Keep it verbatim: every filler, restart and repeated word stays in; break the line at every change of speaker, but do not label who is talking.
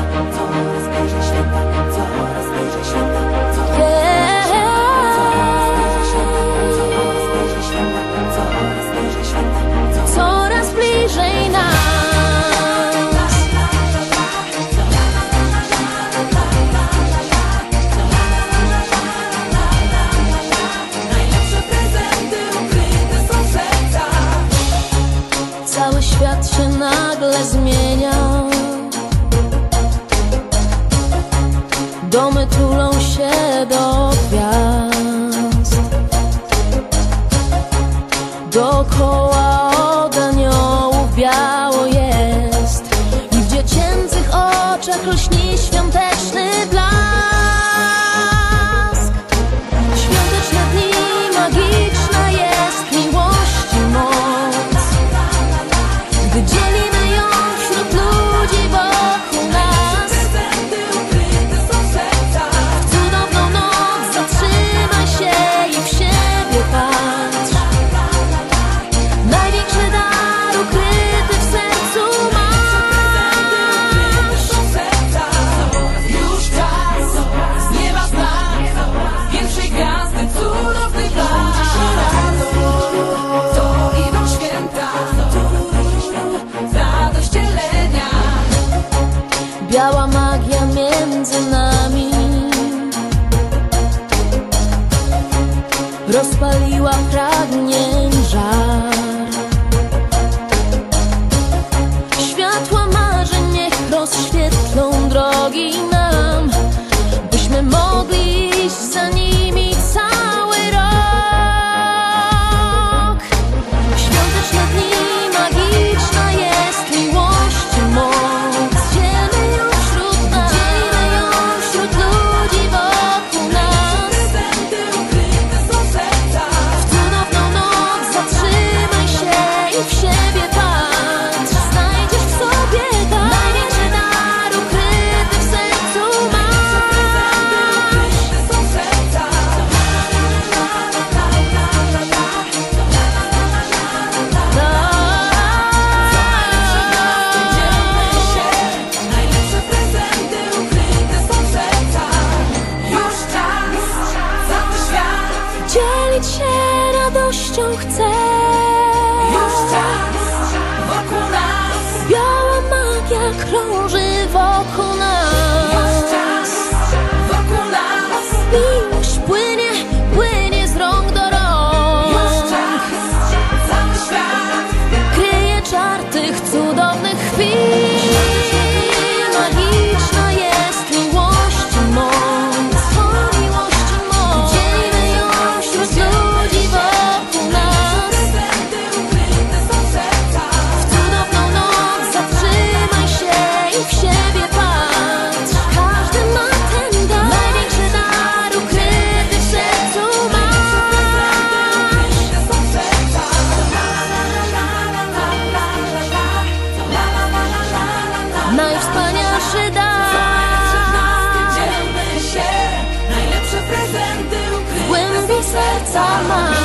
coraz bliżej święta, coraz bliżej święta, coraz bliżej święta, coraz bliżej święta, coraz bliżej nas. Najlepsze prezenty ukryte są w sercach. Cały świat się nagle zmienia. Domy tulą się do gwiazd. Dookoła od aniołów biało jest i w dziecięcych oczach lśni świąteczny blask. Świąteczne dni, magiczna jest miłości moc, gdy dzielimy ją wśród ludzi wokół nas. W cudowną noc zatrzymaj się i w siebie patrz. Największy dar ukryty w sercu masz. Już czas, z nieba znak pierwszej gwiazdy, cudowny blask. To idą święta, radość dzielenia. Biała magia między nami rozpaliła pragnień żar. Światła marzeń niech rozświetlą drogi nam, byśmy mogli iść za nimi cały rok. Świąteczne dni, magiczna jest miłości moc. Dzielmy ją wśród nas, dzielmy ją wśród ludzi wokół nas. W cudowną noc zatrzymaj się i w siebie patrz. Znajdziesz w sobie dar, największy dar ukryty w sercu masz. Najlepsze prezenty ukryte są w sercach. Już czas, cały świat dzielić się radością chce. Już czas, wokół nas biała magia krąży wokół nas. Już czas, wokół nas miłość płynie, płynie z rąk do rąk. Już czas, cały świat kryje czar tych cudownych chwil. Magiczna jest miłości moc, o miłości moc. Dzielimy ją wśród ludzi wokół nas. W cudowną noc zatrzymaj się i w siebie patrz. Każdy ma ten dar, największy dar ukryty w sercu masz. Najwspanialszy dar, dzielmy się, najlepsze prezenty ukryte w głębi serca masz.